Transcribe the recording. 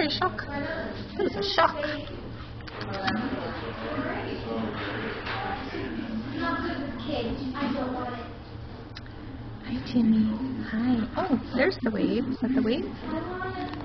a shock. That was a shock. Hi, Jimmy. Hi. Oh, there's the wave. Is that the wave?